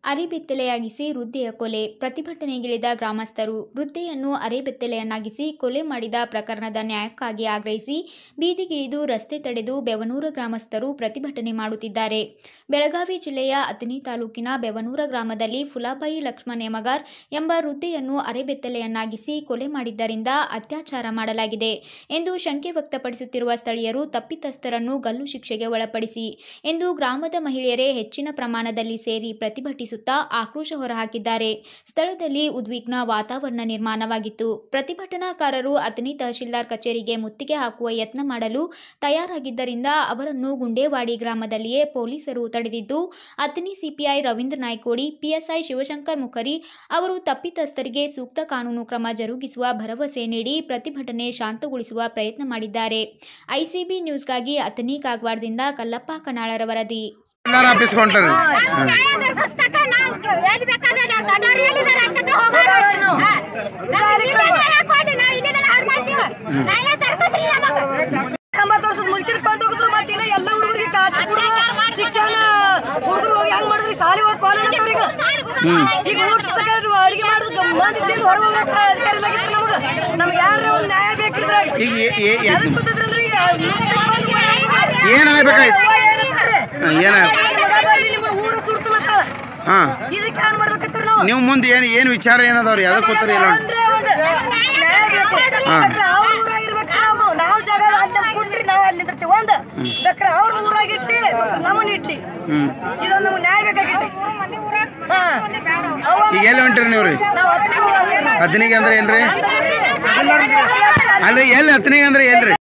ಅರೆಬೆತ್ತಲೆಯಾಗಿಸಿ ವೃದ್ಧೆಯ ಕೊಲೆ. ಪ್ರತಿಭಟನೆಗಿಳಿದ ಗ್ರಾಮಸ್ಥರು ವೃದ್ಧೆಯನ್ನು ಅರೆಬೆತ್ತಲೆಯನ್ನಾಗಿಸಿ ಕೊಲೆ ಮಾಡಿದ ಪ್ರಕರಣದ ನ್ಯಾಯಕ್ಕಾಗಿ ಆಗ್ರಹಿಸಿ ಬೀದಿಗಿಳಿದು ರಸ್ತೆ ತಡೆದು ಬೆವನೂರ ಗ್ರಾಮಸ್ಥರು ಪ್ರತಿಭಟನೆ ಮಾಡುತ್ತಿದ್ದಾರೆ. ಬೆಳಗಾವಿ ಜಿಲ್ಲೆಯ ಅಥಣಿ ತಾಲೂಕಿನ ಬೆವನೂರ ಗ್ರಾಮದಲ್ಲಿ ಫುಲಾಬಾಯಿ ಲಕ್ಷ್ಮಣ್ ಯಮಗಾರ್ ಎಂಬ ವೃದ್ಧೆಯನ್ನು ಅರೆಬೆತ್ತಲೆಯನ್ನಾಗಿಸಿ ಕೊಲೆ ಮಾಡಿದ್ದರಿಂದ ಅತ್ಯಾಚಾರ ಮಾಡಲಾಗಿದೆ ಎಂದು ಶಂಕೆ ವ್ಯಕ್ತಪಡಿಸುತ್ತಿರುವ ಸ್ಥಳೀಯರು ತಪ್ಪಿತಸ್ಥರನ್ನು ಗಲ್ಲು ಶಿಕ್ಷೆಗೆ ಒಳಪಡಿಸಿ ಎಂದು ಗ್ರಾಮದ ಮಹಿಳೆಯರೇ ಹೆಚ್ಚಿನ ಪ್ರಮಾಣದಲ್ಲಿ ಸೇರಿ ಪ್ರತಿಭಟಿಸುತ್ತಾ ಆಕ್ರೋಶ ಹೊರಹಾಕಿದ್ದಾರೆ. ಸ್ಥಳದಲ್ಲಿ ಉದ್ವಿಗ್ನ ವಾತಾವರಣ ನಿರ್ಮಾಣವಾಗಿತ್ತು. ಪ್ರತಿಭಟನಾಕಾರರು ಅಥಣಿ ತಹಶೀಲ್ದಾರ್ ಕಚೇರಿಗೆ ಮುತ್ತಿಗೆ ಹಾಕುವ ಯತ್ನ ಮಾಡಲು ತಯಾರಾಗಿದ್ದರಿಂದ ಅವರನ್ನು ಗುಂಡೇವಾಡಿ ಗ್ರಾಮದಲ್ಲಿಯೇ ಪೊಲೀಸರು ತಡೆದಿದ್ದು, ಅಥಣಿ ಸಿಪಿಐ ರವೀಂದ್ರ ನಾಯ್ಕೋಡಿ, ಪಿಎಸ್ಐ ಶಿವಶಂಕರ್ ಮುಖರಿ ಅವರು ತಪ್ಪಿತಸ್ಥರಿಗೆ ಸೂಕ್ತ ಕಾನೂನು ಕ್ರಮ ಜರುಗಿಸುವ ಭರವಸೆ ನೀಡಿ ಪ್ರತಿಭಟನೆ ಶಾಂತಗೊಳಿಸುವ ಪ್ರಯತ್ನ ಮಾಡಿದ್ದಾರೆ. ಐಸಿಬಿ ನ್ಯೂಸ್ಗಾಗಿ ಅಥಣಿ ಕಾಗವಾಡದಿಂದ ಕಲ್ಲಪ್ಪ ಕನಾಳರ ವರದಿ. ಎಲ್ಲ ಹುಡುಗರಿಗೆ ಶಿಕ್ಷಣ ಹುಡುಗರು ಹೋಗಿ ಹೆಂಗ್ ಮಾಡಿದ್ರಿ ಸಾಲಿ ಹೋಗಿ ಕೋಲನತ್ತವ್ರೀಗ ಈಗ ಅಡಿಗೆ ಮಾಡಿದ್ ಮಂದಿ ತಿಂದು ಹೊರ ಹೋಗ್ಬೇಕು ಅಧಿಕಾರ ಇಲ್ಲಾಗಿತ್ತು. ನಮ್ಗೆ ಯಾರ ಒಂದು ನ್ಯಾಯ ಬೇಕಿದ್ರೆ ಕೂತಿದ್ರಲ್ರಿ ಊರು ಸುಡ್ತಲತ್ತಾಳ. ಇದಕ್ಕೆ ಏನ್ ಮಾಡ್ಬೇಕತ್ತೀರಿ ನಾವು? ನೀವು ಮುಂದೆ ಏನ್ ವಿಚಾರ ಏನದವ್ರಿ? ಅದಕ್ಕೆ ಕೂತ್ರಿ ನ್ಯಾಯ ಬೇಕು. ಅವ್ರ ಊರಾಗಿರ್ಬೇಕು. ನಾವು ಜಾಗ ಅಲ್ಲಿ ಕೊಡ್ರಿ, ನಾವು ಅಲ್ಲಿ ನಿಂತಿರ್ತೀವಿ. ಒಂದು ಬೇಕ್ರೆ ಅವ್ರ ಊರಾಗಿಟ್ಲಿ ನಮ್ಮನ್ನ ಇಡ್ಲಿ. ಇದೊಂದು ನಮ್ಗೆ ನ್ಯಾಯ ಬೇಕಾಗಿತ್ತು. ಈಗ ಎಲ್ಲಿ ಹೊಂಟ್ರಿ ನೀವ್ರಿ? ಅಥಣಿಗೆ ಅಂದ್ರೆ ಏನ್ರಿ? ಅಲ್ರಿ ಎಲ್ಲಿ ಅಥಣಿಗೆ ಅಂದ್ರೆ ಏನ್ರಿ?